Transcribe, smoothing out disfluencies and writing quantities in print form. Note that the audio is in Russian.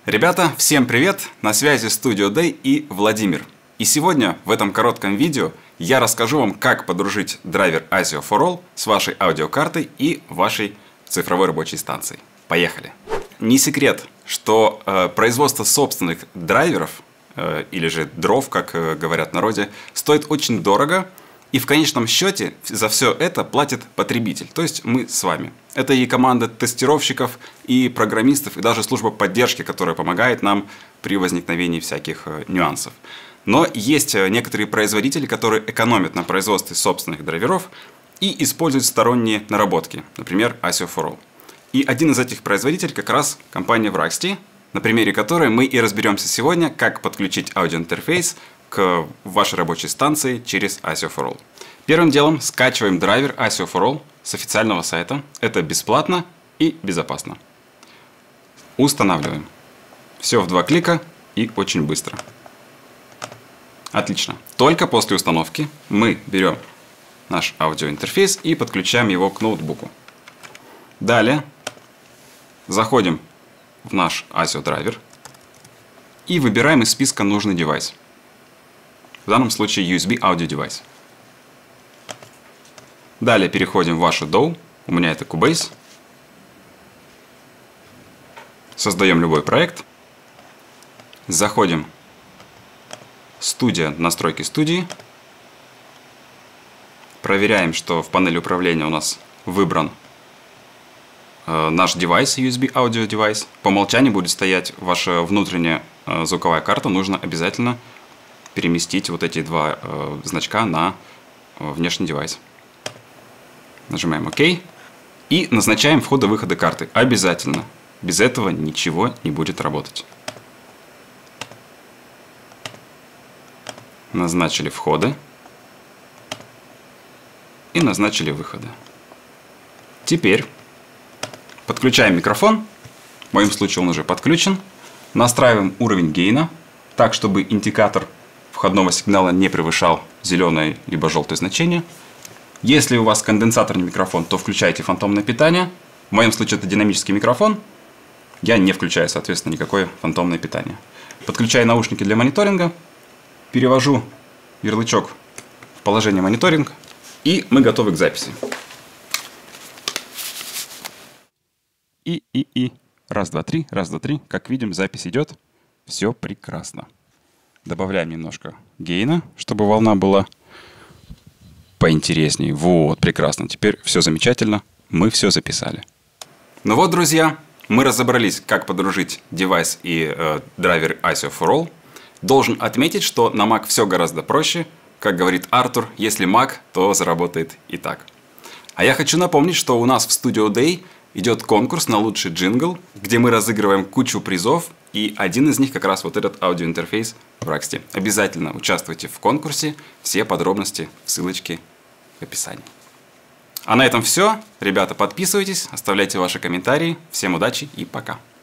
Ребята, всем привет! На связи Studio Day и Владимир. И сегодня в этом коротком видео я расскажу вам, как подружить драйвер ASIO for All с вашей аудиокартой и вашей цифровой рабочей станцией. Поехали! Не секрет, что производство собственных драйверов, или же дров, как говорят в народе, стоит очень дорого. И в конечном счете за все это платит потребитель, то есть мы с вами. Это и команда тестировщиков, и программистов, и даже служба поддержки, которая помогает нам при возникновении всяких нюансов. Но есть некоторые производители, которые экономят на производстве собственных драйверов и используют сторонние наработки, например, ASIO for All. И один из этих производителей как раз компания Wraxty, на примере которой мы и разберемся сегодня, как подключить аудиоинтерфейс к вашей рабочей станции через ASIO for All. Первым делом скачиваем драйвер ASIO for All с официального сайта. Это бесплатно и безопасно. Устанавливаем. Все в 2 клика и очень быстро. Отлично. Только после установки мы берем наш аудиоинтерфейс и подключаем его к ноутбуку. Далее заходим в наш ASIO драйвер и выбираем из списка нужный девайс. В данном случае USB Audio Device. Далее переходим в вашу DAW. У меня это Cubase. Создаем любой проект. Заходим в студия, настройки студии. Проверяем, что в панели управления у нас выбран наш девайс, USB Audio Device. По умолчанию будет стоять ваша внутренняя звуковая карта. Нужно обязательно переместить вот эти 2 значка на внешний девайс. Нажимаем ОК и назначаем входы-выходы карты. Обязательно. Без этого ничего не будет работать. Назначили входы и назначили выходы. Теперь подключаем микрофон. В моем случае он уже подключен. Настраиваем уровень гейна так, чтобы индикатор входного сигнала не превышал зеленое либо желтое значение. Если у вас конденсаторный микрофон, то включайте фантомное питание. В моем случае это динамический микрофон. Я не включаю, соответственно, никакое фантомное питание. Подключаю наушники для мониторинга. Перевожу ярлычок в положение мониторинг. И мы готовы к записи. Раз, два, три, раз, два, три. Как видим, запись идет. Все прекрасно. Добавляем немножко гейна, чтобы волна была поинтереснее. Вот, прекрасно. Теперь все замечательно. Мы все записали. Ну вот, друзья, мы разобрались, как подружить девайс и драйвер ASIO for All. Должен отметить, что на Mac все гораздо проще. Как говорит Артур, если Mac, то заработает и так. А я хочу напомнить, что у нас в Studio Day идет конкурс на лучший джингл, где мы разыгрываем кучу призов, и один из них как раз вот этот аудиоинтерфейс Wraxty. Обязательно участвуйте в конкурсе, все подробности, ссылочки в описании. А на этом все. Ребята, подписывайтесь, оставляйте ваши комментарии. Всем удачи и пока.